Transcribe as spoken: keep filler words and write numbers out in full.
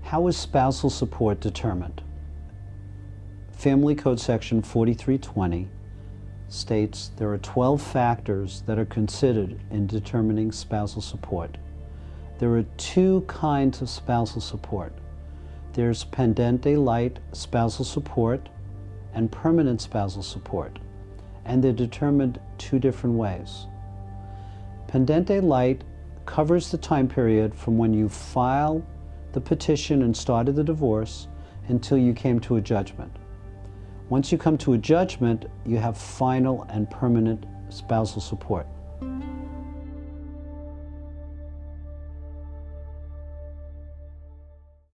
How is spousal support determined? Family Code Section forty-three twenty states there are twelve factors that are considered in determining spousal support. There are two kinds of spousal support. There's pendente light spousal support and permanent spousal support, and they're determined two different ways. Pendente light covers the time period from when you filed the petition and started the divorce until you came to a judgment. Once you come to a judgment, you have final and permanent spousal support.